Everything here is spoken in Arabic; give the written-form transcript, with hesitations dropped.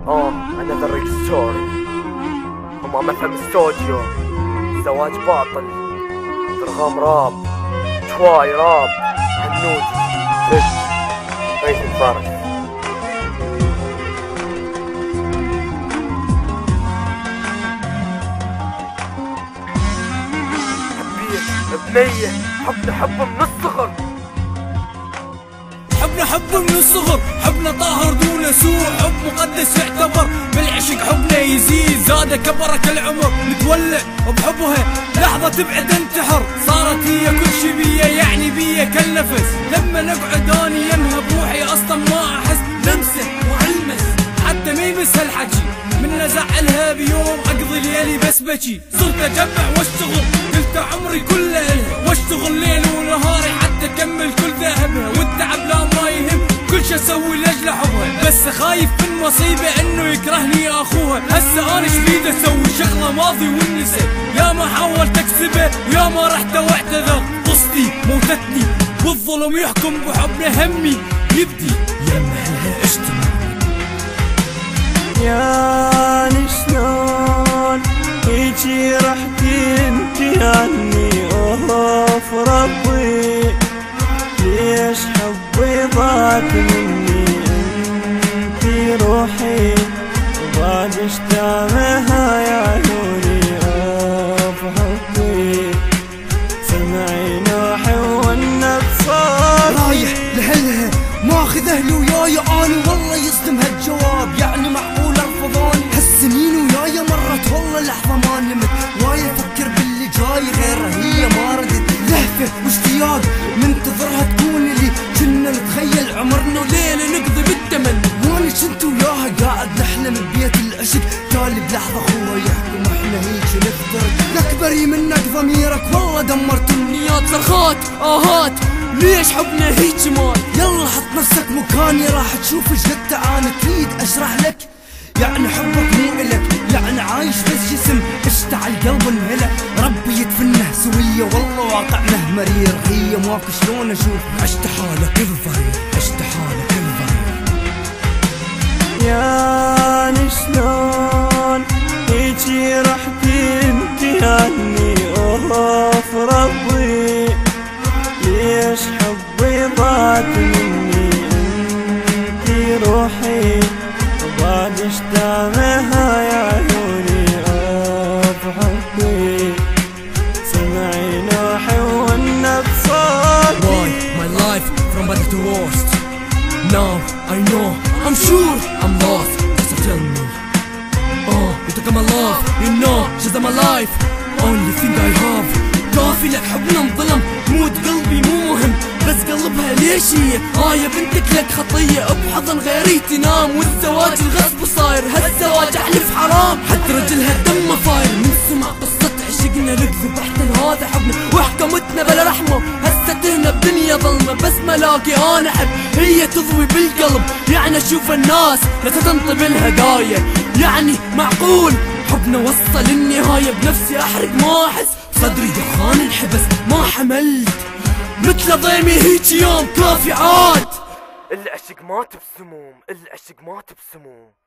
أنا ذا ريل ستوري. أمام FM استوديو. زواج باطل، درغام راب، شواي راب، هنودي زد غيث الفارس. بنية حبنا من الصغر، حبنا من الصغر، حبنا طاهر دون سوء، حب مقدس يعتبر، بالعشق حبنا يزيد، زاد كبرك العمر، نتولع بحبها لحظة تبعد انتحر، صارت هي كل شي بيا، يعني بيا كالنفس، لما نقعد اني يمها بروحي اصلا ما احس، لمسه وعلمس حتى ما يمس هالحكي، من ازعلها بيوم اقضي ليلي بس بكي، صرت اجمع واشتغل، قلت عمري كله الها، واشتغل ليل ونهاري حتى اكمل كل ذهبها، والتعب لا ما يهم، كل شي اسوي لاجل حبها، بس خايف من مصيبه انه يكرهني اخوها، هسه انا شبيد اسوي شغله ماضي والنسى، يا ما حاولت اكسبه ويا ما رحت واعتذر، قصتي موتتني والظلم يحكم بحبنا، همي يبدي يما اهلها اشتمل. يعني شلون هيجي رح تنتي عني، اوف ربي ليش حبي ضاق مني، انتي روحي وبعد اشتامها يا عيوني، اوف حبي سمعي نوحي والنبض صوتي، رايح لهلها ماخذ اهلي وياي اني، والله يصدم هالجواب، يعني معقول ارفضاني، هالسنين وياي مرت والله لحظه ما نمت، وايد افكر باللي جاي غيرها هي ما ردت، لهفه واشتياق منتظرها تكون لي، كنا نتخيل عمرنا وليله نقضي بالتمني، وانا كنت وياها قاعد نحلم ببيت العشق، تالي بلحظه اخوها يحكم احنا هيجي نفترق، لك بري منك ضميرك والله دمرت النيات، صرخات اهات ليش حبنا هيك مال، يلا حط نفسك مكاني راح تشوف ايش قد تعاني، تريد اشرح لك يعني حبك مو الك، يعني عايش بس جسم اشتعل قلب انهلك، ربي يدفنه سوية والله واقعنا مرير، هي ماك شلون اشوف عشت حالك الضرير، عشت حالك الضرير. يعني شلون هيجي رح تنتي عني، اوف ربي ليش حبي ضاق مني، انتي روحي وبعد اشتامها يا عيوني، اوف حبي سمعي نوحي والنبض صوتي. Why my life from better to worst, now I know I'm sure I'm lost, just tell me, you took my love, you know she's my life, only thing I have، كافي لك حبنا انظلم، موت قلبي مو مهم، بس قلبها ليش هي يا بنتك لك خطية، بحضن غيري تنام، والزواج الغصب صاير، هالزواج احلف حرام، حتى رجلها دمه فاير، من سمع قصة عشقنا نكذب احنا هذا حبنا، وحكمتنا بلا رحمة، هسه تهنا بدنيا ظلمة، بس ملاقي انا احب هي تضوي بالقلب، يعني اشوف الناس لا تنطي بالهدايا، يعني معقول حبنا وصل النهاية، بنفسي احرق ما احس، صدري دخان الحبس ما حملت، مثل ضيمي هيك يوم كافي عاد، العشق مات بسموم، العشق مات بسموم.